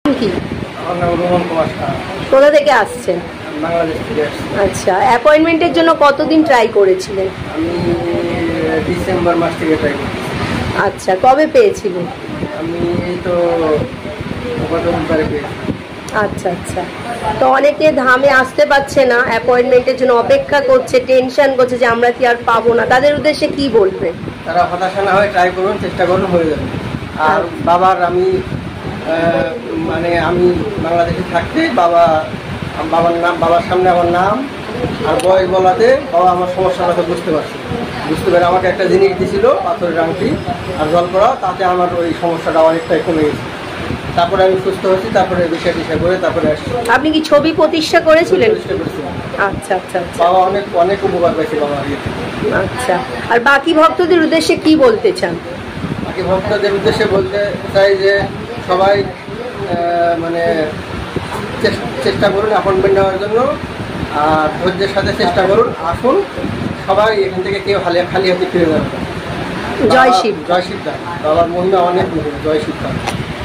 কি? কোথা থেকে আসছেন? আচ্ছা, অ্যাপয়েন্টমেন্টের জন্য কতদিন ট্রাই করেছিলেন? আমি ডিসেম্বর মাস থেকে ট্রাই করেছি। আচ্ছা, কবে পেয়েছিলেন? আমি তো গত বুধবারে পেয়েছি। আচ্ছা আচ্ছা, তো অনেকে ধামে আসতে পারছে না, অ্যাপয়েন্টমেন্টের জন্য অপেক্ষা করছে, টেনশন করছে যে আমরা কি আর পাবো না, তাদের উদ্দেশ্যে কি বলবেন? তারা হতাশা না হয়ে ট্রাই করুন, চেষ্টা করুন, হয়ে যাবে। আর বাবার আমি আমি বাংলাদেশে থাকতে বাবার সামনে আমার নাম আর বয়স বলাতে বাবা আমার সমস্যাটা বুঝতে পেরে আমাকে একটা জিনিস দিয়েছিল, পাথরের আংটি আর জল করা, তাতে আমার ওই সমস্যাটা অনেকটাই কমে গেছে। তারপরে আমি সুস্থ হয়েছি, তারপরে বিষয় করে তারপরে আসছি। আপনি কি ছবি প্রতিষ্ঠা করেছিলেন? আচ্ছা আচ্ছা, বাবা অনেক উপকার পেয়েছে বাবা। আচ্ছা, আর বাকি ভক্তদের উদ্দেশ্যে কি বলতে চান? বাকি ভক্তদের উদ্দেশ্যে বলতে চাই যে সবাই চেষ্টা করুন অ্যাপয়েন্টমেন্ট নেওয়ার জন্য, আর ধৈর্যের সাথে চেষ্টা করুন, আসুন সবাই, এখান থেকে কেউ খালি হাতে ফিরে যাবে। জয় শিব। জয় শিব দান, বাবার মহিমা অনেক মহিমা। জয় শিব দান।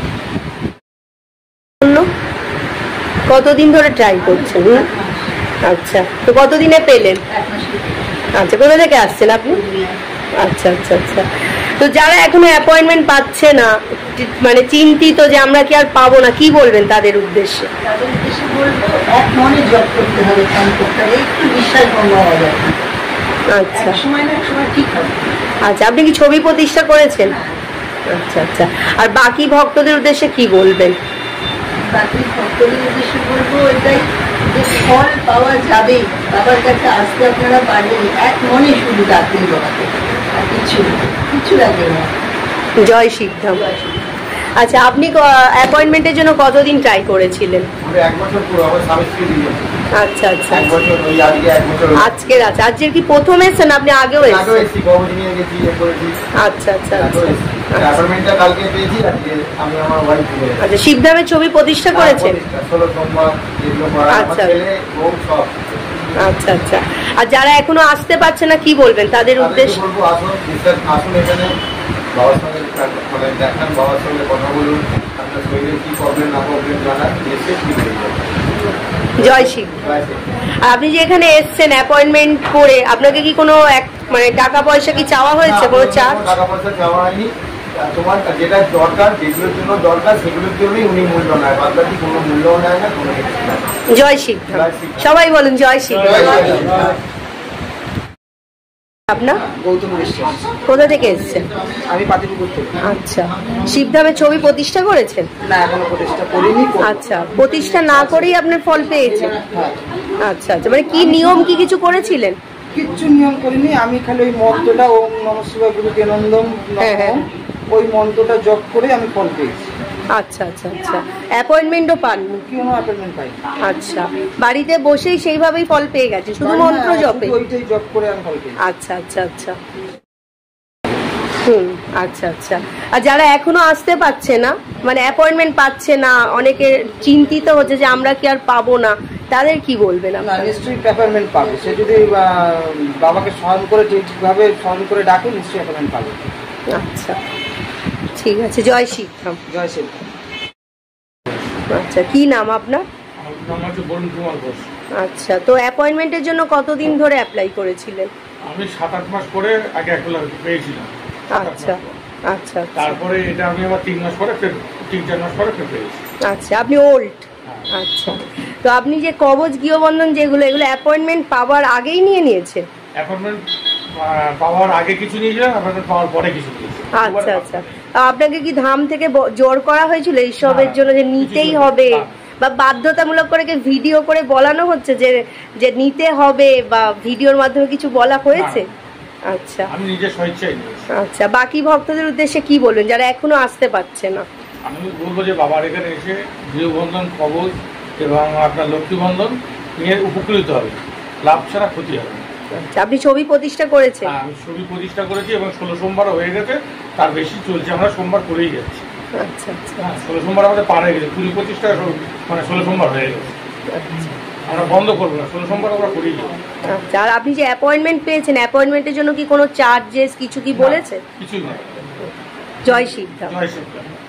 কতদিন ধরে ট্রাই করছেন? আচ্ছা, তো কতদিনে পেলেন? আচ্ছা, কোথা থেকে আসছেন আপনি? আচ্ছা আচ্ছা আচ্ছা, তো যারা এখনো অ্যাপয়েন্টমেন্ট পাচ্ছে না, চিন্তিত যে আমরা কি আর পাবো না, কি বলবেন তাদের উদ্দেশ্যে? তাদের উদ্দেশ্যে বলবো, এক মনে জব করতে হবে, কাম করতে হবে, একটু বিশ্বাস বন্ধ হওয়া যায়। আচ্ছা, সময় না সময় ঠিক হবে। আচ্ছা, আপনি কি ছবি প্রতিষ্ঠা করেছেন? আচ্ছা আচ্ছা, আর বাকি ভক্তদের উদ্দেশ্যে কি বলবেন? বাকি ভক্তদের উদ্দেশ্যে বলবো এটাই যে ফল পাওয়া যাবে, বাবার কাছে আসতে আপনারা পারবেন, এক মনে শুধু ডাকতেই বাবাকে, আর কিছু লাগে না। জয় শিবধাম। আচ্ছা, আপনি অ্যাপয়েন্টমেন্টের জন্য কতদিন ট্রাই করেছিলেন? আচ্ছা আচ্ছা, আজকের আজকের কি প্রথম এসেছেন? আপনি আগেও এসেছেন? আচ্ছা আচ্ছা আচ্ছা, শিবধামের ছবি প্রতিষ্ঠা করেছেন? আচ্ছা আচ্ছা আচ্ছা, আর যারা এখনো আসতে পারছে না কি বলবেন তাদের উদ্দেশ্যে? বাবার সঙ্গে দেখান, বাবার সঙ্গে কথা বলুন, আপনার শরীরে কি প্রবলেম না প্রবলেম জানান, এসে ঠিক হয়ে যাবে। জয় শিব। আর আপনি যে এখানে এসছেন অ্যাপয়েন্টমেন্ট করে, আপনাকে কি কোনো টাকা পয়সা কি চাওয়া হয়েছে? কোনো চার্জ? টাকা পয়সা চাওয়া হয়নি। তোমার যেটা দরকার, যেগুলোর জন্য দরকার সেগুলোর জন্যই উনি মূল্য নেয়, বাদ বাকি কোনো মূল্যও নেয় না, কোনো। জয় শিব। সবাই বলুন জয় শিব। আপনার? গৌতম বিশ্বাস। কোথা থেকে এসেছেন? আমি পাতিপুকুর থেকে। আচ্ছা, শিবধামের ছবি প্রতিষ্ঠা করেছেন? না, এখনো প্রতিষ্ঠা করিনি। আচ্ছা, প্রতিষ্ঠা না করেই আপনার ফল পেয়েছেন? আচ্ছা আচ্ছা, কি নিয়ম কি কিছু করেছিলেন? কিচ্ছু নিয়ম করিনি, আমি খালি ওই মন্ত্রটা ওম নমঃ শিবায় গুরুকে নন্দম, ওই মন্ত্রটা জপ করে আমি ফল পেয়েছি। আচ্ছা আচ্ছা আচ্ছা, অ্যাপয়েন্টমেন্টও পাননি? কোনো অ্যাপয়েন্টমেন্ট পাই। আচ্ছা, বাড়িতে বসেই সেইভাবেই ফল পেয়ে গেছে, শুধু মন্ত্র জপে? ওইটাই জপ করে আমি ফল পেয়েছি। আচ্ছা আচ্ছা আচ্ছা, আচ্ছা আচ্ছা, আর যারা এখনো আসতে পারছে না, অ্যাপয়েন্টমেন্ট পাচ্ছে না, অনেকে চিন্তিত হচ্ছে যে আমরা কি আর পাবো না, তাদের কি বলবেন? না, নিশ্চয়ই অ্যাপয়েন্টমেন্ট পাবে। সে যদি বাবাকে স্মরণ করে ঠিকভাবে স্মরণ করে ডাকে, নিশ্চয়ই অ্যাপয়েন্টমেন্ট পাবে। আচ্ছা, ঠিক আছে, জয় শিব। জয় শিব। আচ্ছা, কি নাম আপনার? আচ্ছা, তো অ্যাপয়েন্টমেন্টের জন্য কতদিন ধরে অ্যাপ্লাই করেছিলেন? আমি 7-8 মাস পরে আগে পেয়েছিলাম। আচ্ছা আচ্ছা, তারপরে এটা আমি আবার 3 মাস পরে 3-4 মাস পরে পেয়েছি। আচ্ছা, আপনি ওল্ড। আচ্ছা, তো আপনি যে কবচ গৃহবন্ধন যেগুলো, এগুলো অ্যাপয়েন্টমেন্ট পাওয়ার আগেই নিয়েছেন? অ্যাপয়েন্টমেন্ট পাওয়ার আগে কিছু নিয়েছিলাম, অ্যাপয়েন্টমেন্ট পাওয়ার পরে কিছু নিয়েছি। আচ্ছা আচ্ছা, আপনাকে কি ধাম থেকে জোর করা হয়েছিল এইসবের জন্য যে নিতেই হবে, বা বাধ্যতামূলক করে ভিডিও করে বলানো হচ্ছে যে নিতে হবে, বা ভিডিওর মাধ্যমে কিছু বলা হয়েছে? আচ্ছা, আমি নিজে স্বেচ্ছায়। আচ্ছা, বাকি ভক্তদের উদ্দেশ্যে কি বলবেন যারা এখনো আসতে পারছে না? আমি বলবো যে বাবার এখানে এসে গৃহবন্ধন, কবচ এবং আপনার লক্ষ্মী বন্ধন নিয়ে উপকৃত হবে, লাভ ছাড়া ক্ষতি হবে। আচ্ছা, আপনি ছবি প্রতিষ্ঠা করেছেন? আমি ছবি প্রতিষ্ঠা করেছি এবং 16 সোমবার হয়ে গেছে, তার বেশি চলছে, আমরা সোমবার করেই যাচ্ছি। আচ্ছা আচ্ছা, 16 সোমবার আমাদের পার হয়ে গেছে, 20 25টা 16 সোমবার হয়ে গেছে। আমরা বন্ধ করবো না, 16 সোমবার আমরা করেই যাবো। আচ্ছা, আর আপনি যে অ্যাপয়েন্টমেন্ট পেয়েছেন, অ্যাপয়েন্টমেন্টের জন্য কি কোনো চার্জেস কিছু কি বলেছে? কিছুই না। জয় শিবধাম। জয় শিবধাম।